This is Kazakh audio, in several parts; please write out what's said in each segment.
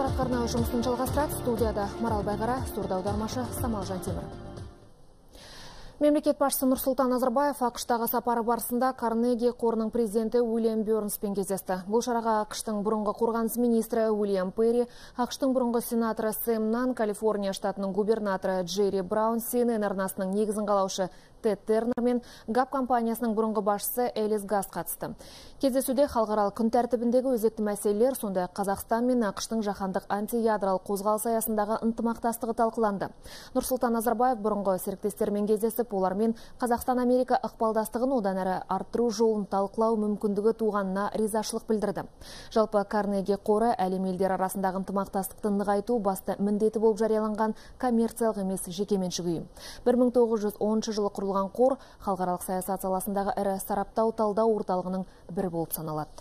ақпарат арнауы жұмысын жалғастырады. Студияда Марал Байғара, сурда аудармашы Самал Жантемір. Мемлекет басшысы Нұрсұлтан Назарбаев ақш-тағы сапары барысында Карнеги қорының президенті Уильям Бёрнспен кездесті. Бұл шараға ақш-тың бұрынғы қорғаныс министрі Уильям Перри, ақш-тың бұрынғы сенаторы Сэм Нан, Калифорния штатының губернаторы Джерри Браун, CNN арнасының негізін қалаушы Тед Тернер мен ГАП компаниясының бұрынғы басшысы Элис Гас қатысты. Кездесуде халықаралық күн тәртібіндегі өзекті мәселелер, сондай Қазақстан мен ақш-тың жаһандық антиядролық қозғалыс аясындағы ынтымақтастығы талқыланды. Нұрсұлтан Назарбаев бұрынғы серіктестермен кездесіп, олармен Қазақстан-Америка ықпалдастығын одан әрі арттыру жолын талқылау мүмкіндігі туғанына ризашылық білдірді. Жалпы Карнеги қоры әлем елдері арасындағы ынтымақтастықты нығайту басты міндеті болып жарияланған коммерциялық емес жекеменшік ұйым. 1910 жылы құрылған қор халықаралық саясат саласындағы ірі сараптау талдау орталығының бірі болып саналады.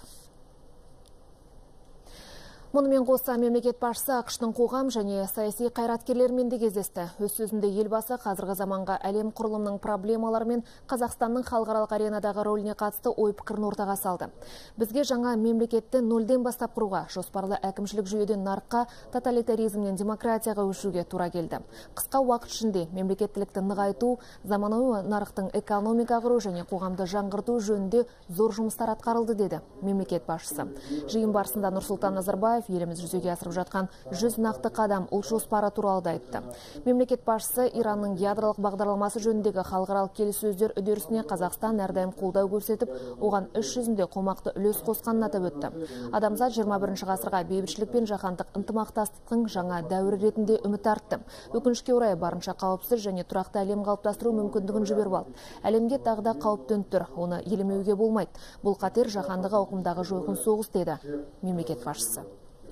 Мұнымен қоса мемлекет басшысы ақш-тың қоғам және саяси қайраткерлермен де кездесті. Өз сөзінде елбасы қазіргі заманға әлем құрылымының проблемалары мен Қазақстанның халықаралық аренадағы рөліне қатысты ой-пікірін ортаға салды. Бізге жаңа мемлекетті нөлден бастап құруға, жоспарлы әкімшілік жүйеден нарыққа, тоталитаризмнен демократияға өшуге тура келді. Қысқа уақыт ішінде мемлекеттілікті нығайту, заманауи нарықтың экономика құру және қоғамды жаңғырту жөнінде зор жұмыстар атқарылды, деді мемлекет басшысы. Жиын барысында Нұрсұлтан Назарбаев еліміз жүзеге асырып жатқан 100 нақты қадам ұлт жоспары туралы да айтты. Мемлекет басшысы Иранның ядролық бағдарламасы жөніндегі халықаралық келіссөздер үдерісіне Қазақстан әрдайым қолдау көрсетіп, оған іс жүзінде қомақты үлес қосқанын атап өтті. Адамзат 21 ғасырға бейбітшілік пен жаһандық ынтымақтастықтың жаңа дәуірі ретінде үміт артты. Өкінішке орай барынша қауіпсіз және тұрақты әлем қалыптастыру мүмкіндігін жіберіп алды. Әлемге тағы да қауіп төніп тұр, оны елемеуге болмайды. Бұл қатер жаһандық ауқымдағы жойқын соғыс, деді мемлекет басшысы.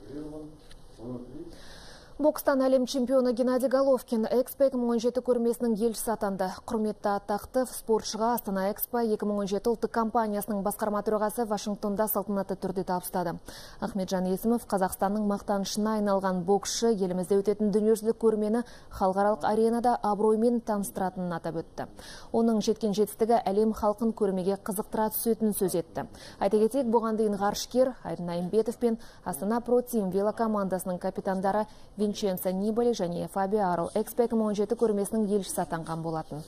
Бокстан әлем чемпионы Геннадий Головкин Экспо 2017 көрмесінің елшісі атанды. Құрметті атақты спортшыға Астана Экспо 2017 ұлттық компаниясының басқарма төрағасы Вашингтонда салтанатты түрде табыстады. Ахметжан Есімов Қазақстанның мақтанышына айналған боксшы елімізде өтетін дүниежүзілік көрмені халықаралық аренада абыроймен таныстыратынын атап өтті. Оның жеткен жетістігі әлем халқын көрмеге қызықтыра түсетінін сөз етті. Айта кетейік, бұған дейін ғарышкер Айдын Айымбетов пен Астана Про Тим велокомандасының капитандары Винченцо Нибали және Фабио Арл Экспо 2017 көрмесінің елшісі атанған болатын.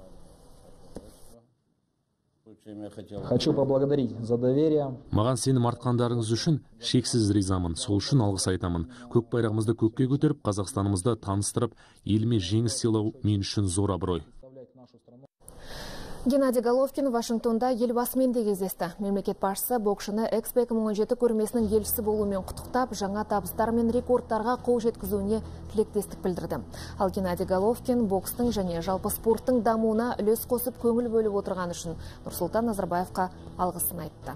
Хочу поблагодарить за доверие. Маған сенім артқандарыңыз үшін шексіз ризамын. Сол үшін алғыс айтамын. Көк байрағымызды көкке көтеріп, Қазақстанымызды таныстырып, еліме жеңіс сыйлау мен үшін зор абырой. Геннадий Головкин Вашингтонда елбасымен де кездесті. Мемлекет басшысы боксшыны Экспо 2017 көрмесінің елшісі болуымен құттықтап, жаңа табыстар мен рекордтарға қол жеткізуіне тілектестік білдірді. Ал Геннадий Головкин бокстың және жалпы спорттың дамуына үлес қосып көңіл бөліп отырған үшін Нұрсұлтан Назарбаевқа алғысын айтты.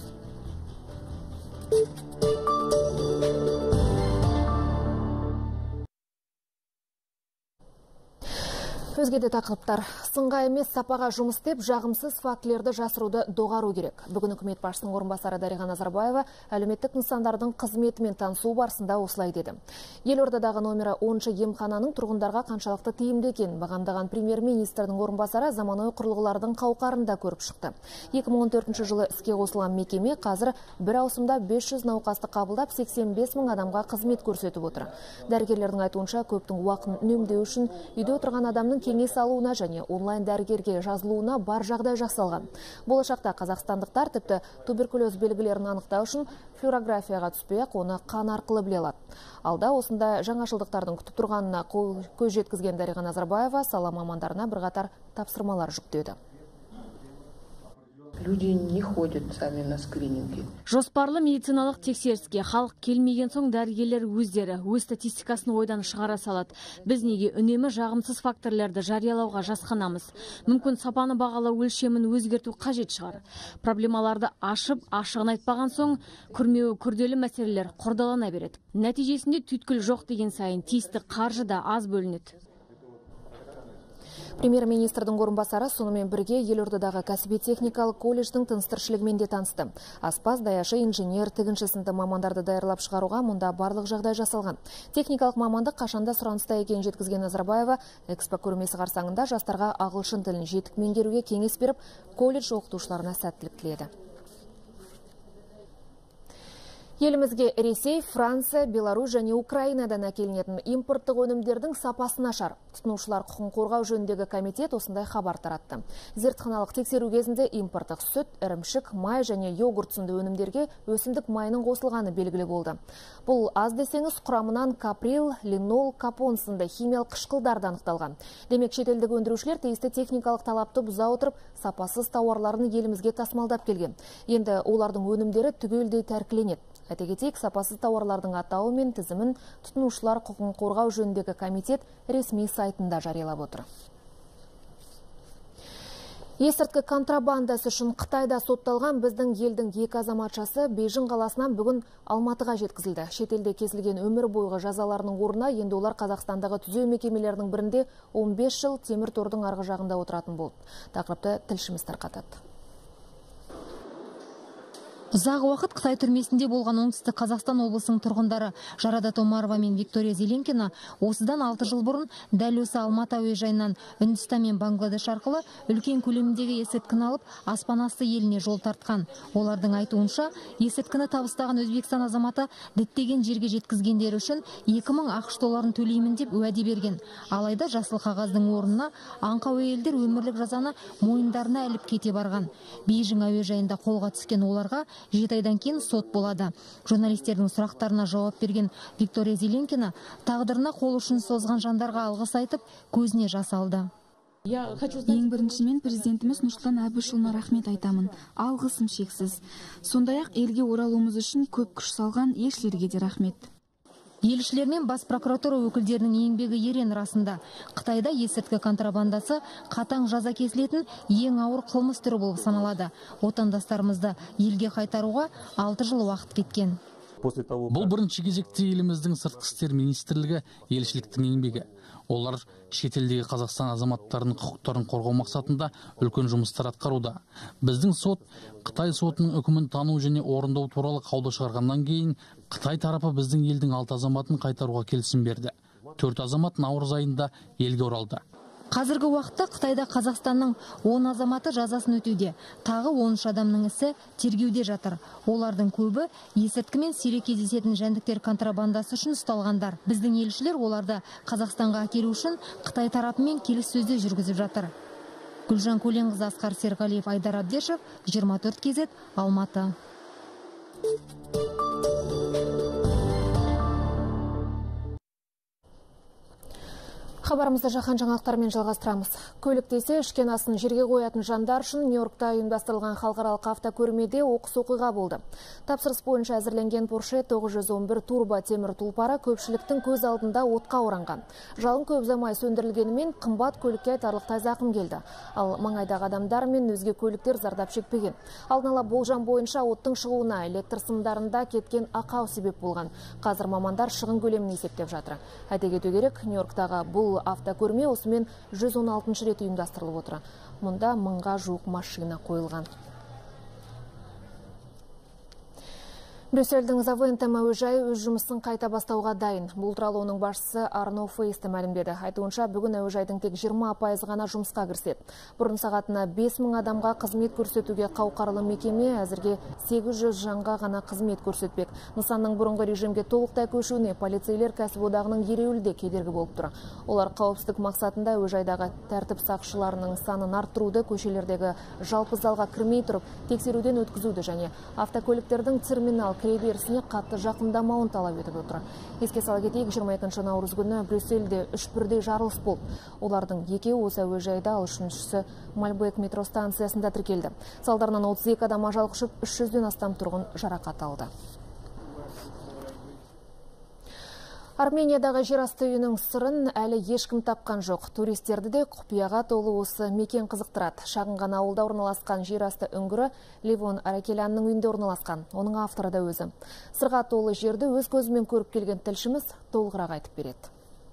Өзгеде тақырыптар. Сынға емес сапаға жұмыс істеп, жағымсыз фактілерді жасыруды доғару керек. Бүгін үкімет басшысының орынбасары Дариға Назарбаева әлеуметтік нысандардың қызметімен танысу барысында осылай деді. Елордадағы номері 10-шы емхананың тұрғындарға қаншалықты тиімді екенін бағамдаған премьер-министрдің орынбасары заманауи құрылғылардың қауқарында көріп шықты. 2014 жылы іске қосылған мекеме қазір бір ауысымда 500 науқасты қабылдап 85 мың адамға қызмет көрсетіп отыр. Дәрігерлердің айтуынша, көптің уақытын үнемдеу үшін үйде отырған адамның кеңес алуына және онлайн дәрігерге жазылуына бар жағдай жасалған. Болашақта қазақстандықтар тіпті туберкулез белгілерін анықтау үшін флюорографияға түспей-ақ оны қан арқылы біле алады. Алда осындай жаңашылдықтардың күтіп тұрғанына көз жеткізген Дариға Назарбаева сала мамандарына бірқатар тапсырмалар жүктеді. Люди не ходят сами на скрининги. Жоспарлы медициналық тексеріске халық келмеген соң дәрігерлер өздері өз статистикасын ойдан шығара салады. Біз неге үнемі жағымсыз факторларды жариялауға жасқанамыз? Мүмкін сапаны бағалау өлшемін өзгерту қажет шығар. Проблемаларды ашып, ашығын айтпаған соң күрмеуі күрделі мәселелер құрдалана береді. Нәтижесінде түйткіл жоқ деген сайын тиісті қаржы да аз бөлінеді. Премьер-министрдің орынбасары сонымен бірге елордадағы кәсіби техникалық колледждің тыныс-тіршілігімен де танысты. Аспаз, даяшы, инженер, тігінші сынды мамандарды даярлап шығаруға мұнда барлық жағдай жасалған. Техникалық мамандық қашанда сұраныста екенін жеткізген Назарбаева Экспо көрмесі қарсаңында жастарға ағылшын тілін жетік меңгеруге кеңес беріп, колледж оқытушыларына сәттілік тіледі. Елімізге Ресей, Франция, Беларусь және Украинадан әкелінетін импорттық өнімдердің сапасы нашар. Тұтынушылар құқығын қорғау жөніндегі комитет осындай хабар таратты. Зертханалық тексеру кезінде импорттық сүт, ірімшік, май және йогурт сынды өнімдерге өсімдік майының қосылғаны белгілі болды. Бұл аз десеңіз құрамынан каприл, линол, капон сынды химиялық қышқылдарды анықталған. Демек шетелдік өндірушілер тиісті техникалық талапты бұза отырып, сапасыз тауарларын елімізге тасымалдап келген. Енді олардың өнімдері түгелдей тәркіленеді. Айта кетейік, сапасыз тауарлардың атауы мен тізімін тұтынушылар құқығын қорғау жөніндегі комитет ресми сайтында жариялап отыр. Есірткі контрабандасы үшін Қытайда сотталған біздің елдің екі азаматшасы Бейжің қаласынан бүгін Алматыға жеткізілді. Шетелде кесілген өмір бойғы жазаларының орнына енді олар Қазақстандағы түзеу мекемелерінің бірінде 15 жыл темір тордың арғы жағында отыратын болды. Тақырыпты тілшіміз тарқатады. Ұзақ уақыт Қытай түрмесінде болған оңтүстік Қазақстан облысының тұрғындары Жарадат Омарова мен Виктория Зеленкина осыдан 6 жыл бұрын дәл осы Алматы әуежайынан Үндістан мен Бангладеш арқылы үлкен көлемдегі есірткіні алып, аспан асты еліне жол тартқан. Олардың айтуынша, есірткіні табыстаған Өзбекстан азаматы діттеген жерге жеткізгендері үшін 2000 ақш долларын төлеймін деп уәде берген. Алайда жасыл қағаздың орнына аңқау әйелдер өмірлік жазаны мойындарына іліп кете барған. Бейжің әуежайында қолға түскен оларға 7 айдан кейін сот болады. Журналистердің сұрақтарына жауап берген Виктория Зеленкина тағдырына қол ұшын созған жандарға алғыс айтып, көзіне жас алды. Ең біріншімен президентіміз Нұрсұлтан Әбішұлына рахмет айтамын. Алғысым шексіз. Сондай-ақ елге оралуымыз үшін көп күш салған елшілерге де рахмет. Елшілер мен бас прокуратура өкілдерінің еңбегі ерен расында. Қытайда есірткі контрабандасы қатаң жаза кесілетін ең ауыр қылмыс түрі болып саналады. Отандастарымызды елге қайтаруға 6 жыл уақыт кеткен. Бұл бірінші кезекте еліміздің сыртқы істер министрлігі елшіліктің еңбегі. Олар шетелдегі Қазақстан азаматтарының құқықтарын қорғау мақсатында үлкен жұмыстар атқаруда. Біздің сот Қытай сотының үкімін тану және орындау туралы қаулы шығарғаннан кейін Қытай тарапы біздің елдің 6 азаматын қайтаруға келісім берді. 4 азамат наурыз айында елге оралды. Қазіргі уақытта Қытайда Қазақстанның 10 азаматы жазасын өтеуде. Тағы 13 адамның ісі тергеуде жатыр. Олардың көбі есірткімен сирек кездесетін жәндіктер контрабандасы үшін ұсталғандар. Біздің елшілер оларды Қазақстанға әкелу үшін Қытай тарапымен келіссөздер жүргізіп жатыр. Гүлжан Көленқызы, Асқар Серғалиев, Айдар Абдешев, 24 KZ, Алматы. Хабарымызды жаһан жаңалықтарымен жалғастырамыз. Көліктесе ішкен асын жерге қоятын жандар үшін Нью-Йоркта ұйымдастырылған халықаралық автокөрмеде оқыс оқиға болды. Тапсырыс бойынша әзірленген Porsche 911 турбо темір тұлпары көпшіліктің көз алдында отқа оранған. Жалын көп ұзамай сөндірілгенімен қымбат көлікке айтарлықтай зақым келді. Ал маңайдағы адамдар мен өзге көліктер зардап шекпеген. Алдын ала болжам бойынша оттың шығуына электр сымдарында кеткен ақау себеп болған. Қазір мамандар шығын көлемін есептеп жатыр. Айта кету керек, Нью-Йорктағы бұл автокөрме осымен 116 рет ұйымдастырылып отыр. Мұнда 1000-ға жуық машина қойылған. Брюссельдің Завентем әуежайы өз жұмысын қайта бастауға дайын. Бұл туралы оның басшысы Арно Фейсті мәлімдеді. Айтуынша, бүгін әуежайдың тек 20% ғана жұмысқа кіріседі. Бұрын сағатына 5000 адамға қызмет көрсетуге қауқарлы мекеме әзірге 800 жанға ғана қызмет көрсетпек. Нысанның бұрынғы режимге толықтай көшуіне полицейлер кәсіподағының ереуілде кедергі болып тұр. Олар қауіпсіздік мақсатында әуежайдағы тәртіп сақшыларының санын арттыруды, көшелердегі жалпы залға кірмей тұрып, тексеруден өткізуді және автокөліктердің терминал кіреберісіне қатты жақындамауын талап етіп отыр. Еске сала кетейік, 22 наурыз күні Брюссельде 3 бірдей жарылыс болды. Олардың екеуі осы әуежайда, ал үшіншісі Мальбек метро станциясында тіркелді. Салдарынан 32 адам ажал құшып, 300-ден астам тұрғын жарақат алды. Армениядағы жерасты үйінің сырын әлі ешкім тапқан жоқ. Туристерді де құпияға толы осы мекен қызықтырады. Шағын ғана ауылда орналасқан жерасты үңгірі Левон Аракелянның үйінде орналасқан. Оның авторы да өзі. Сырға толы жерді өз көзімен көріп келген тілшіміз толығырақ айтып береді.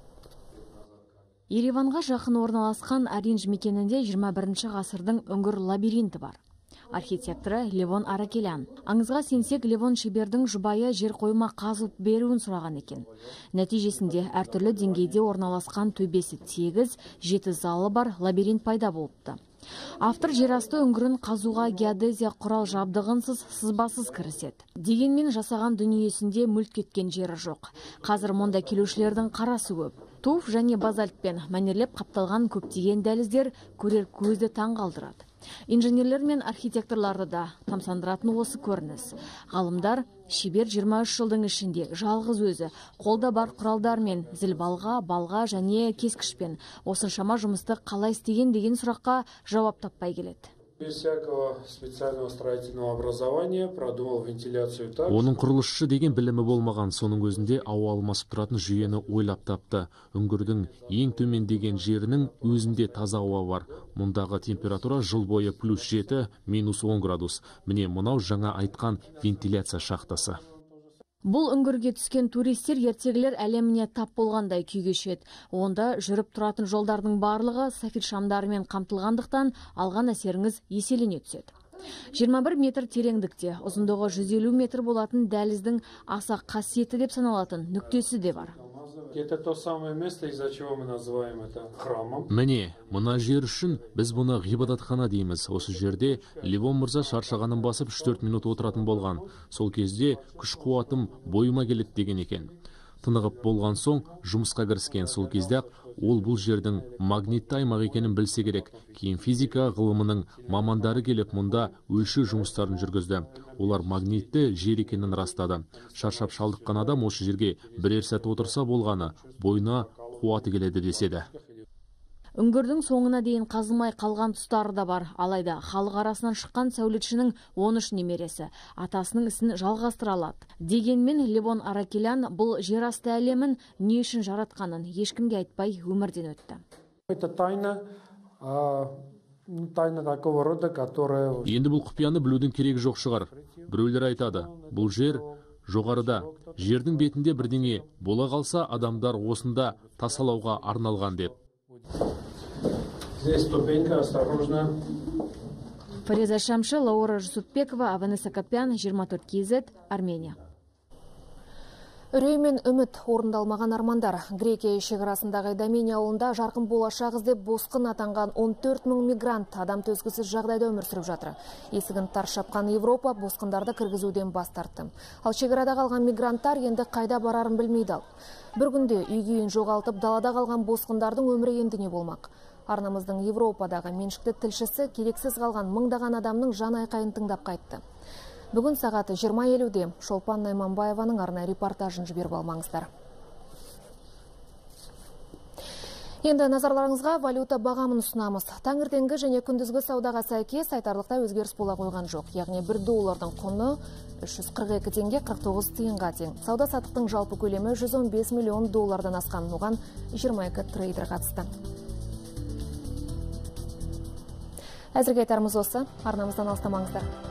Ереванға жақын орналасқан Аринж мекенінде 21 ғасырдың үңгір лабиринті бар. Архитекторы Левон Аракелян. Аңызға сенсек, Левон шебердің жұбайы жер қойма қазып беруін сұраған екен. Нәтижесінде әртүрлі деңгейде орналасқан төбесі тегіз, 7 залы бар лабиринт пайда болыпты. Автор жерасты үңгірін қазуға геодезия құрал жабдығынсыз сызбасыз кіріседі. Дегенмен жасаған дүниесінде мүлт кеткен жері жоқ. Қазір мұнда келушілердің қарасы көп. Туф және базальтпен мәнерлеп қапталған көптеген дәліздер көрер көзді таң қалдырады. Инженерлер мен архитекторларды да тамсандыратын осы көрініс. Ғалымдар шебер 23 жылдың ішінде жалғыз өзі қолда бар құралдармен зілбалға, балға және кескішпен осыншама жұмысты қалай істеген деген сұраққа жауап таппай келеді. Без всякого специального строительного образования продумал вентиляцию так. Оның құрылысшы деген білімі болмаған, соның өзінде ауа алмасып тұратын жүйені ойлап тапты. Үңгірдің ең төмендеген жерінің өзінде таза ауа бар. Мұндағы температура жыл бойы +7, -10 градус. Міне мынау жаңа айтқан вентиляция шахтасы. Бұл үңгірге түскен туристер ертегілер әлеміне тап болғандай күй кешеді. Онда жүріп тұратын жолдардың барлығы сафит шамдарымен қамтылғандықтан алған әсеріңіз еселене түседі. 21 метр тереңдікте, ұзындығы 150 метр болатын дәліздің аса қасиетті деп саналатын нүктесі де бар. Это то самое место, из-за чего мы называем это храмом. Міне, мына жер үшін біз бұны ғибадатхана дейміз. Осы жерде Левон мырза шаршағанын басып 3-4 минут отыратын болған. Сол кезде күш-қуатым бойыма келеді деген екен. Тынығып болған соң жұмысқа кіріскен. Сол кезде ол бұл жердің магнитті аймақ екенін білсе керек. Кейін физика ғылымының мамандары келіп мұнда өлшеу жұмыстарын жүргізді. Олар магнитті жер екенін растады. Шаршап шалдыққан адам осы жерге бірер сәт отырса болғаны, бойына қуаты келеді деседі. Үңгірдің соңына дейін қазылмай қалған тұстары да бар. Алайда халық арасынан шыққан сәулетшінің 13 немересі атасының ісін жалғастыра алады. Дегенмен Левон Аракелян бұл жерасты әлемін не үшін жаратқанын ешкімге айтпай өмірден өтті. Это тайна такого рода, которая... Енді бұл құпияны білудің керегі жоқ шығар. Біреулер айтады, бұл жер жоғарыда, жердің бетінде бірдеңе бола қалса, адамдар осында тасалауға арналған деп. Здесь ступенька, осторожно. Фариза Шамшы, Лаура Жусупбекова, Аванеса Капян, 24 KZ, Армения. Үрей мен үміт орындалмаған армандар. Грекия шекарасындағы Домени ауылында жарқын болашақ іздеп босқын атанған 14 000 мигрант адам төзгісіз жағдайда өмір сүріп жатыр. Есігін тарс жапқан Европа босқындарды кіргізуден бас тартты. Ал шекарада қалған мигранттар енді қайда барарын білмей дал. Бір күнде үй-күйін жоғалтып далада қалған босқындардың өмірі енді не болмақ? Арнамыздың Европадағы меншікті тілшісі керексіз қалған мыңдаған адамның жан айқайын тыңдап қайтты. Бүгін сағаты 20:50-де Шолпан Найманбаеваның арнайы репортажын жіберіп алмаңыздар. Енді назарларыңызға валюта бағамын ұсынамыз. Таңертеңгі және күндізгі саудаға сәйкес айтарлықтай өзгеріс бола қойған жоқ. Яғни 1 доллардың құны 342 теңге 49 тиынға тең. Сауда-саттықтың жалпы көлемі 115 миллион доллардан асқан. Оған 22 трейдер қатысты. Әзірге айтарымыз осы. Арнамыздан алыстамаңыздар.